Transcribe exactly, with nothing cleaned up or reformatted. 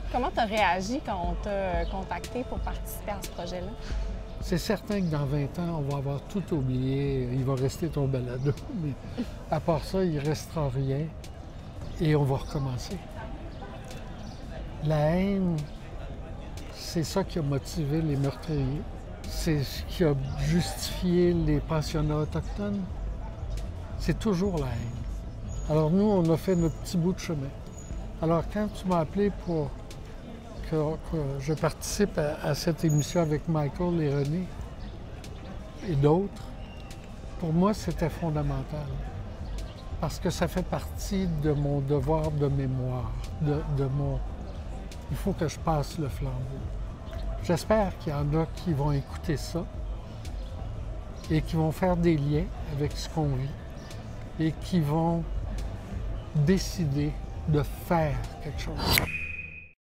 Comment tu as réagi quand on t'a contacté pour participer à ce projet-là? C'est certain que dans vingt ans, on va avoir tout oublié. Il va rester ton balado, mais à part ça, il ne restera rien et on va recommencer. La haine, c'est ça qui a motivé les meurtriers. C'est ce qui a justifié les pensionnats autochtones. C'est toujours la haine. Alors nous, on a fait notre petit bout de chemin. Alors quand tu m'as appelé pour que, que je participe à, à cette émission avec Michael et René et d'autres, pour moi, c'était fondamental. Parce que ça fait partie de mon devoir de mémoire, de, de mon... Il faut que je passe le flambeau. J'espère qu'il y en a qui vont écouter ça et qui vont faire des liens avec ce qu'on vit et qui vont décider de faire quelque chose.